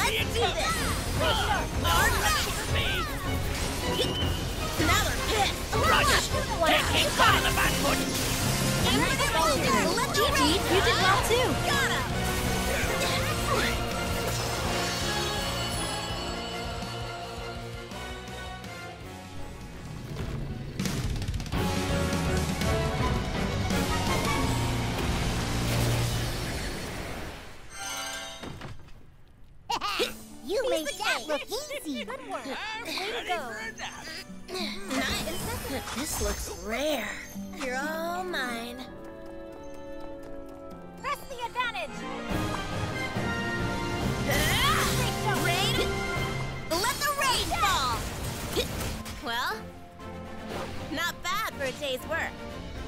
Let's do this! Hard back! Now they're pissed! Roger! Take King Kong on the back foot! GG, you did well too! Got him! You made that look easy. Good work. Way to go. Nice. This looks rare. You're all mine. Press the advantage. Rain! Let the rain fall! Well, not bad for a day's work.